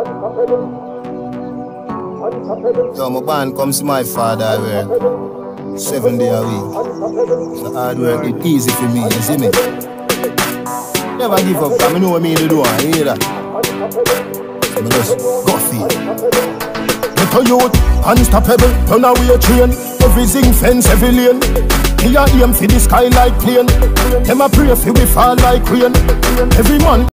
So my band comes to my father, I work 7 days a week. So hard work is easy for me, you see me? Never give up, because I know what I mean to do, you hear that? So I just go feel. Get a youth, unstoppable, turn away a train. Everything fence, every lane. He a aim for the sky like plane. Them a pray for we fall like rain. Every man